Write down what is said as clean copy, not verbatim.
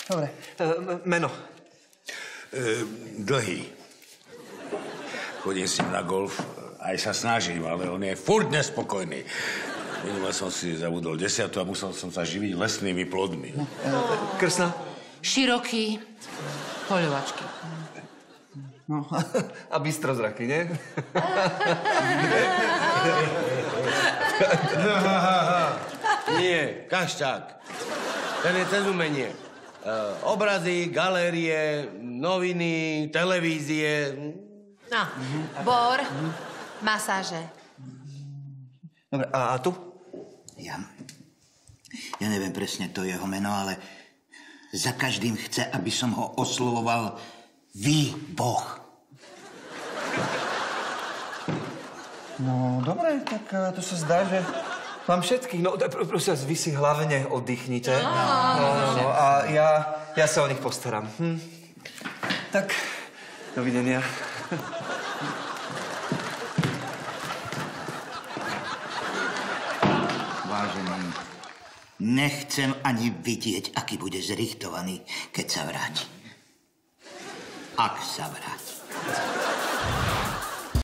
Dobre. Meno? Dlhý. Chodím s ním na golf, aj sa snažím, ale on je furt nespokojný. Minule som si zabudol 10 a musel som sa živiť lesnými plodmi. Krsna? Široký. Poľovačky. No, a bystrozraky, nie? Nie, Kaščák. Ten je cez umenie. Obrazy, galérie, noviny, televízie. No, bor, masáže. Dobre, a tu? Ja neviem presne to jeho meno, ale za každým chce, aby som ho oslovoval vy, Boh. No, dobre, tak to sa zdá, že mám všetkých. No, prosím vás, vy si hlavne oddychnite. No, a ja sa o nich postaram. Tak, dovidenia. Vážený, nechcem ani vidieť, aký bude zrichtovaný, keď sa vráti. Ak sa vráti.